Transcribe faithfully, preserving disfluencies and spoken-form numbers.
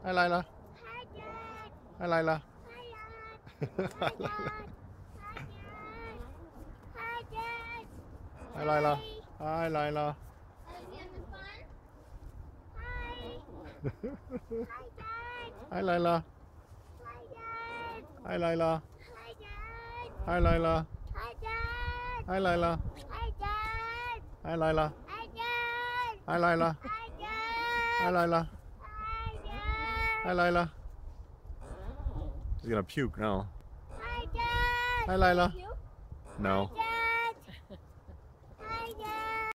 Hi, Lila. Hi, Dad. Hi, Lila. Hi, Dad. Hi, Hi, Dad. Hi, Dad. Hi, Dad. Lila. Hi. Hi, Lila. Are you having fun? Hi. Hi, Dad. Hi, Lila. Hi, Dad. Hi, Lila. Hi, Dad. Hi, Lila. Hi, Dad. Hi, Lila. Hi, Dad. Hi, Lila. Hi, Dad. Hi, Lila. Hi, Hi, Dad. Lila. Hi, Hi, Dad. Lila. She's gonna puke now. Hi, Dad. Hi, Want to Lila. puke? Hi, No. Dad.